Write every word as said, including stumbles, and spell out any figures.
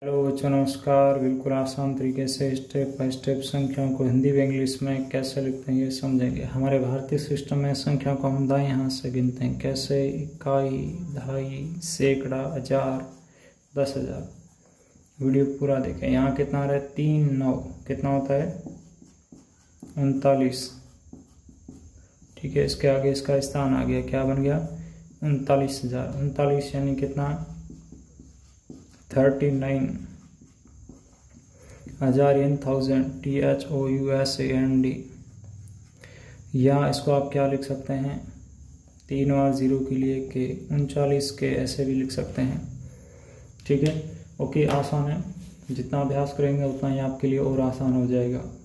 Hello बच्चों, नमस्कार। बिल्कुल आसान तरीके से स्टेप बाय स्टेप संख्याओं को हिंदी व इंग्लिश में कैसे लिखते हैं ये समझेंगे। हमारे भारतीय सिस्टम में संख्याओं को हम दाएं हाथ से गिनते हैं। कैसे? इकाई, दहाई, सैकड़ा, हजार, दस हजार। वीडियो पूरा देखें। यहाँ कितना आ रहा है? तीन नौ कितना होता है? उनतालीस। ठीक है, इसके आगे इसका स्थान आ गया, क्या बन गया? उनतालीस हजार। उनतालीस यानी कितना? Thirty nine. हजार यानी thousand, T H O U S A N D. या इसको आप क्या लिख सकते हैं? तीन बार जीरो के लिए के, उनचालीस के, ऐसे भी लिख सकते हैं। ठीक है, ओके, आसान है। जितना अभ्यास करेंगे उतना ही आपके लिए और आसान हो जाएगा।